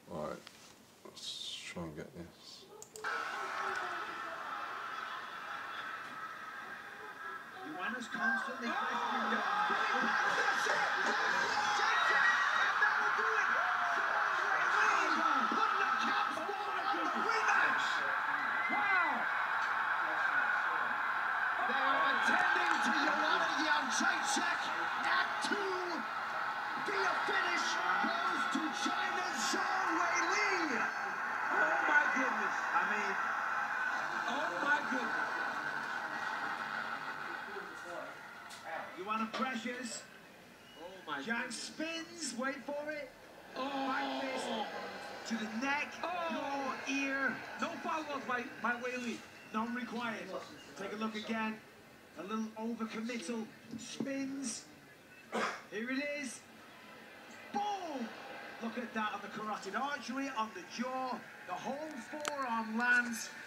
Alright, let's try and get this. Joanna's constantly questioning down. Attending to Joanna Jędrzejczyk at 2. Via finish goes to China's Zhang Weili. Oh my goodness. I mean, oh my goodness. Joanna pressures. Oh my Zhang spins, wait for it. Oh. Back fist to the neck, no ear. No follow-up by Weili. None required. Take a look again. A little overcommittal. Spins. Here it is. Boom! Look at that on the carotid artery, on the jaw. The whole forearm lands.